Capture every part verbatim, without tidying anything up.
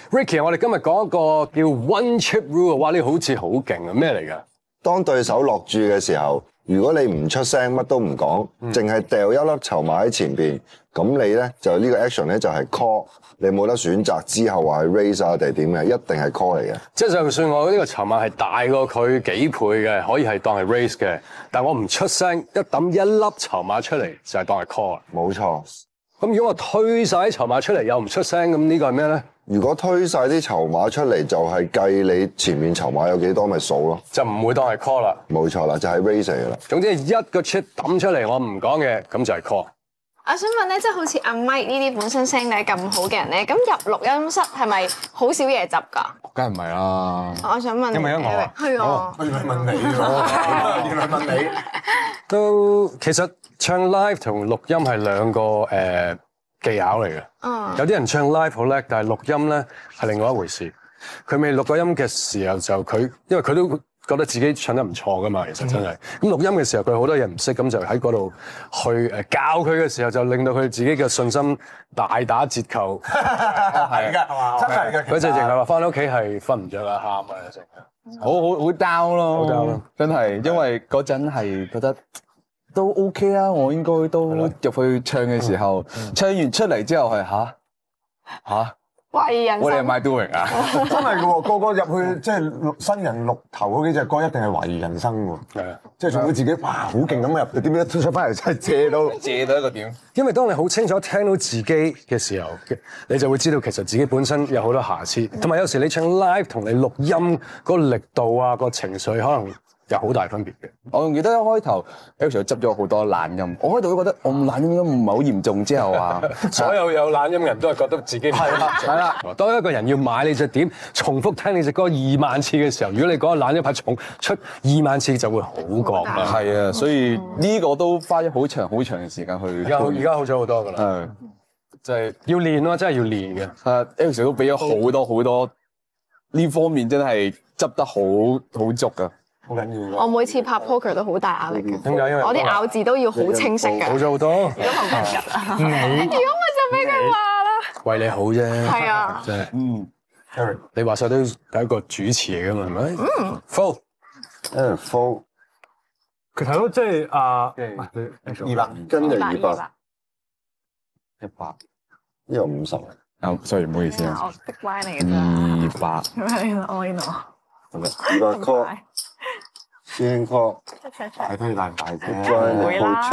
Ricky， 我哋今日講一個叫 One Chip Rule， 哇！呢個好似好勁啊，咩嚟㗎？ 當對手落注嘅時候，如果你唔出聲，乜都唔講，淨係掉一粒籌碼喺前邊，咁你咧就呢個 action 咧就係 call，你冇得選擇之後話係 raise 啊定係點嘅，一定係 call 嚟嘅。 即係就算我呢個籌碼係大過佢幾倍嘅，可以係當係 raise 嘅，但我唔出聲，一抌一粒籌碼出嚟就係當係 call 啦。 冇錯。 咁如果我推晒啲籌碼出嚟又唔出聲，咁呢個係咩咧？ 如果推晒啲籌碼出嚟，就係計你前面籌碼有幾多咪數咯， 就唔會當係 call 啦。 冇錯啦，就係 raise 嚟噶啦。 總之一個 chip 抌出嚟，我唔講嘅，咁就係 call。 我想問咧，即係好似阿 Mike 呢啲本身聲底咁好嘅人咧，咁入錄音室係咪好少嘢執㗎？ 梗係唔係啦。 我想問， 因為我啊， 係啊， 我原來問你喎，原來問你。 都其實唱 live 同錄音係兩個誒、呃、技巧嚟嘅。 嗯。 有啲人唱 live 好叻，但係錄音咧係另外一回事。佢未錄過音嘅時候就佢，因為佢都覺得自己唱得唔錯噶嘛，其實真係。咁、嗯、錄音嘅時候佢好多嘢唔識，咁就喺嗰度去誒教佢嘅時候，就令到佢自己嘅信心大打折扣。 係㗎，係嘛？真係㗎。 佢直情係話翻到屋企係瞓唔着啊，喊啊，成日。 好好好 down 咯， 好 down 咯， 真係，因為嗰陣係覺得都 OK 啊，我應該都入去唱嘅時候，唱完出嚟之後係吓吓， 懷疑人生。 我哋係 my doing 啊， 真係嘅喎，個個入去即係錄新人錄頭嗰幾隻歌，一定係懷疑人生喎。 係啊， 即係仲會自己哇好勁咁入，點解出翻嚟真係借到借到一個點。 因為當你好清楚聽到自己嘅時候，你就會知道其實自己本身有好多瑕疵，同埋有時你唱 live 同你錄音嗰個力度啊、個情緒可能有好大分別嘅。 我仲記得一開頭 Elsa 執咗好多懶音，我開頭都覺得我懶音都唔係好嚴重，之後啊， 所有有懶音嘅人都係覺得自己係啦，係啦。當一個人要買你隻碟，重複聽你隻歌二萬次嘅時候，如果你嗰個懶音牌重出二萬次，就會好覺啦。 係啊，所以呢個都花咗好長好長嘅時間去。 而家而家好咗好多㗎啦， 係就係要練咯，真係要練嘅。 誒 Elsa 都俾咗好多好多呢方面，真係執得好好足㗎。 好緊要。 我每次拍 poker 都好大壓力嘅。 點解？因為我啲咬字都要好清晰嘅。 好咗好多。 如果同今日啊，如果咪就俾佢話啦。 為你好啫。 係啊。 真係。 嗯 Eric 你話晒都係一個主持嚟㗎嘛，係咪？嗯。Full。 誒 full 佢睇到即係啊二百，跟住二百， 一百， 呢個五十。 啊，sorry，唔好意思啊。 我的 line 嚟嘅咋。 二百。 我呢度。 好嘅，二百 call，師兄 call， 睇睇你大唔大啫。 唔會啦。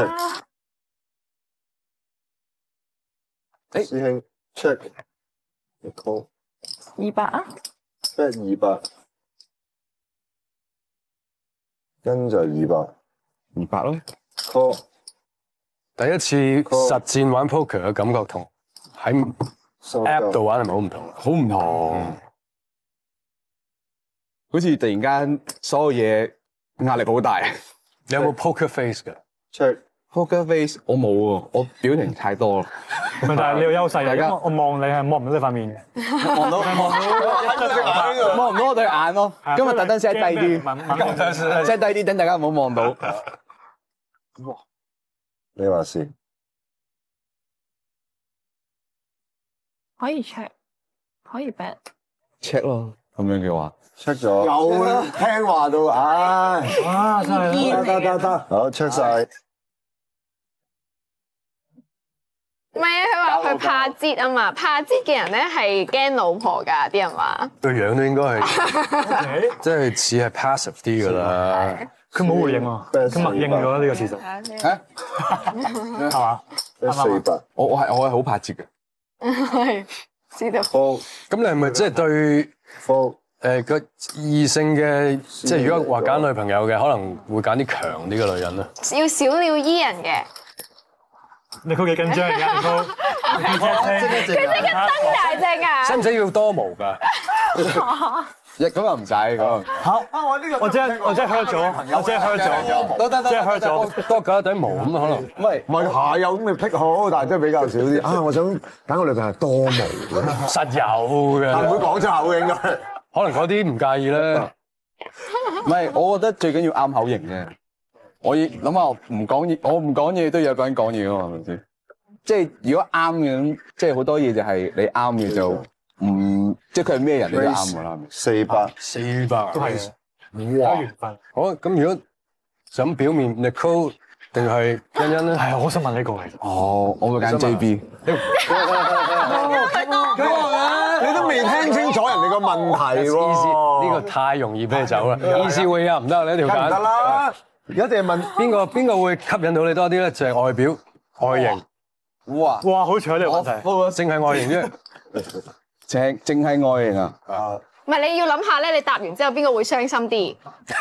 誒，師兄 check，你 call， 二百啊。 bet 二百，跟就二百， 二百咯。 call， 第一次實戰玩 poker 嘅感覺同喺 app 度玩係咪好唔同？ 好唔同，好似突然間所有嘢壓力好大。 你有冇 poker face 㗎 check， Poker face 我冇喎，我表情太多啦。 但係你有優勢， 大家我望你係望唔到你塊面嘅， 望到望到望唔到我對眼咯。今日特登 set 低啲，set 低啲等大家唔好望到。 哇！你話是？ 可以 check，可以 bet。 check 咯，咁樣嘅話 check 咗。 有聽話到，唉！ 哇！真係得得得， 好 check 晒。 唔係啊，佢話佢怕擠啊嘛，怕擠嘅人咧係驚老婆㗎，啲人話。 個樣都應該係，即係似係 passive 啲㗎啦。 佢冇回應喎，佢默認咗呢個事實。 嚇係嘛？ 四百。 我我係我係好怕接嘅。 係，知道。 full 咁你係咪即係對 full 誒個異性嘅，即係如果話揀女朋友嘅，可能會揀啲強啲嘅女人咧？ 要小鳥依人嘅。 你佢幾緊張而家？你佢佢即刻瞪大隻啊！ 使唔使要多毛㗎？ 咁又唔使咁。 好啊！我呢個我即係我即係 hurt 咗，我即係 hurt 咗， 得得得， 即係 hurt 咗。 多搞一頂毛咁可能。 唔係唔係下有咁嘅癖好，但係真係比較少啲。啊！我想揀個女朋友係多毛嘅， 實有嘅， 唔會講出口嘅應該。 可能嗰啲唔介意咧。 唔係，我覺得最緊要啱口型啫。我諗下唔講嘢，我唔講嘢都有個人講嘢㗎嘛，係咪先？即係如果啱嘅咁，即係好多嘢就係你啱嘅就唔即係佢係咩人你都啱㗎啦。 四百四百都係嘅，睇緣分。 好，咁如果想表面 Nicole 定係欣欣咧？ 係啊，我想問呢個嚟。 哦，我會揀 J B。 你都未聽清楚人哋個問題喎。 呢個太容易俾你走啦。easy way 啊，唔得，你一定要梗唔得揀。 啦！而家淨係問邊個邊個會吸引到你多啲咧？就係外表、外形， 哇！ 哇，好彩呢個問題。 淨係外形啫。 淨淨係外形啊！ 唔係你要諗下咧，你答完之後邊個會傷心啲？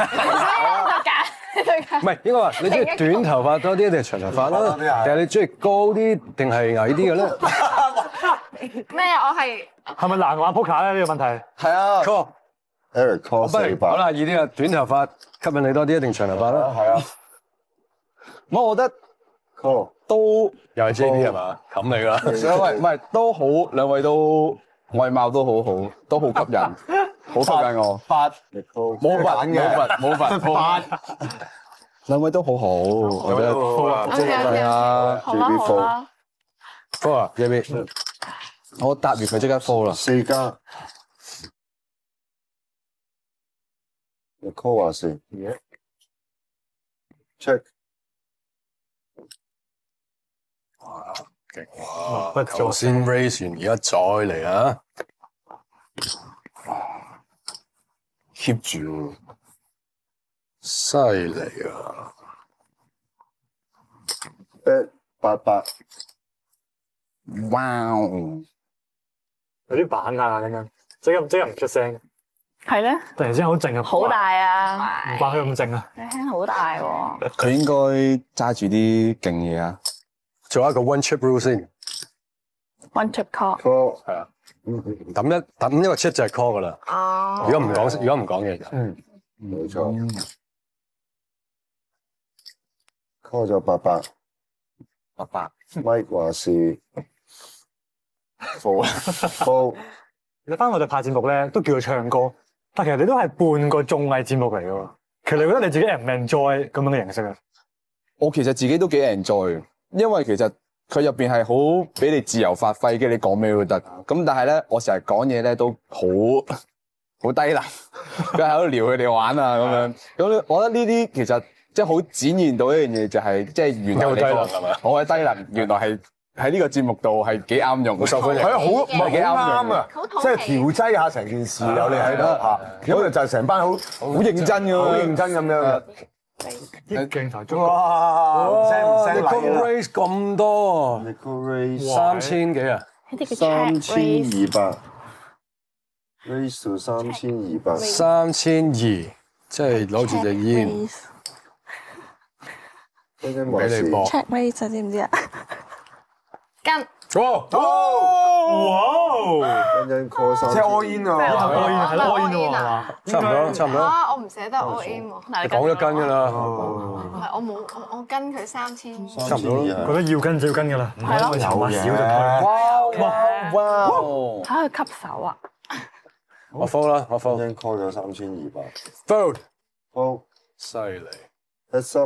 唔係應該話你中意短頭髮多啲定係長頭髮啦？定係你中意高啲定係矮啲嘅咧咩？我係係咪難玩撲克咧？呢個問題。 係啊， ？Call， ，Eric call 不四如好百， 啦，易啲啊，短頭髮吸引你多啲定長頭髮啦？ 係啊。我覺得 call 都又係 J B 係嘛？冚你㗎啦！ 兩位唔係都好，兩位都外貌都好好，都好吸引，好吸引我。 八冇罰冇罰冇罰冇罰，兩位都好好，我覺得 OK 係 OK， 啊。 好啦好啦， Four 啊，J B， 我答完佢即刻 call 啦。 四加，call 話先 ，check 哇！頭先 raise 完，而家再嚟啊！ keep 住， 犀利啊！ bet 八百， 哇！ 有啲板啊，咁樣，即刻即刻唔出聲， 係咧， 突然之間好靜啊！ 好大啊！ 唔怪佢咁靜啊！ 你聽好大喎。 佢應該揸住啲勁嘢啊！ 做一個 one chip rule 先， One chip call， call 係啊，抌一抌一個 chip 就係 call 噶啦。 哦， 如果唔講，如果唔講嘢就， 冇錯，call 咗八百， 八百 Mike 話是 four four， 你翻我哋拍節目咧，都叫佢唱歌，但其實你都係半個綜藝節目嚟嘅喎。其實你覺得你自己 enjoy 咁樣嘅形式啊？ 我其實自己都幾 enjoy，因為其實佢入邊係好俾你自由發揮嘅，你講咩都得。咁但係咧，我成日講嘢咧都好好低能，佢喺度撩佢哋玩啊咁樣。咁我覺得呢啲其實即係好展現到一樣嘢，就係即係原來你有低能個係咪我係低能，原來係喺呢個節目度係幾啱用，好受歡迎。 係啊，好唔係幾啱好啊！ 討即係喜調劑下成件事，有你喺度嚇，咁就係成班好好認真嘅，好認真咁樣。 啲鏡頭中哇！唔聲唔聲 Nicole 嚟啦 raise 咁多， Nicole raise 三千幾啊！ 呢啲叫三 check 千 raise。 二百，raise 到三千二百， 三千二，即係攞住隻煙跟住話是俾你搏。 check raise 知唔知啊？ 跟哇！ 哇！ 跟住 call 三即係 all 千 in 係啊！ all in 係咯 all in 喎，係啊嘛？ 差唔多，差唔多， 啊，我唔捨得 all in 喎。 嗱，你講咗斤㗎啦， 唔係我冇我我跟佢三千。 差唔多咯。 覺得要跟就要跟㗎啦，唔係咯可以籌碼少就退。 哇哇！ 睇佢吸手啊！ 我 fold 啦，我跟 fold。 住 call 咗三千二百 fold， ，call 犀利。 heads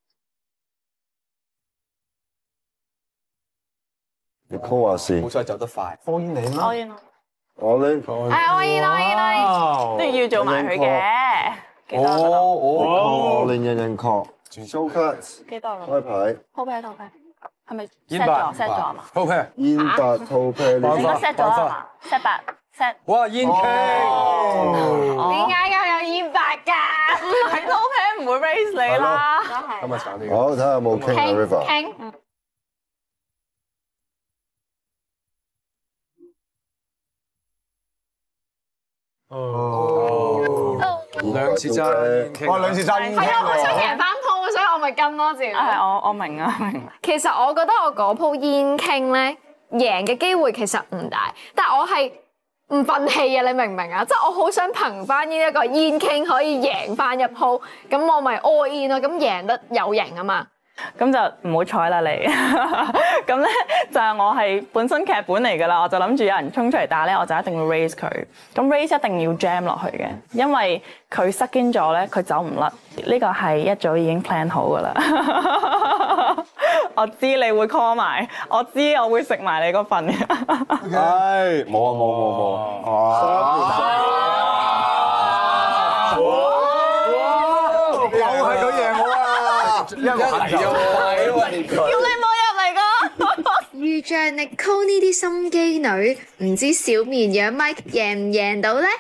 up。Nicole 話是好彩走得快。 all in 你我啦， 要我咧係 all in all in all in。 哇！ 都要做埋佢嘅。幾多得啦？ 我拎印印 call show cards 幾多啦？ 開牌鋪牌鋪牌，係咪煙 set 八咗 set 咗啊嘛？ ，O K。 煙八套啤呢玩法應該 set 咗啊嘛？set 八 set。 哇，煙傾， 點解又有煙白㗎？ 係鋪牌唔會 raise 你啦。 都係咁啊慘啲。 好睇下有冇傾啊傾 River。 傾。 哦， 兩次爭煙傾。 哇！兩次爭煙係啊，我想傾贏翻鋪，所以我咪跟咯，自然。 係我我明啊明。 其實我覺得我嗰鋪煙傾咧，贏嘅機會其實唔大，但係我係唔憤氣啊！你明唔明啊？即係我好想憑翻呢一個煙傾可以贏翻一鋪，咁我咪 all in 咯，咁贏得有型啊嘛！ 咁就唔好彩啦你。咁咧就係我係本身劇本嚟㗎啦，我就諗住有人衝出嚟打咧，我就一定要 raise 佢。咁 raise 一定要 jam 落去嘅，因為佢塞堅咗咧，佢走唔甩。呢個係一早已經 plan 好㗎啦。 我知你會 call 埋，我知我會食埋你嗰份嘅。 唉，冇啊冇冇冇。 又係佢贏我啊！因為我行就叫你冇入嚟㗎。 遇着 Nicole 呢啲心機女，唔知小綿羊 Mike 贏唔贏到呢？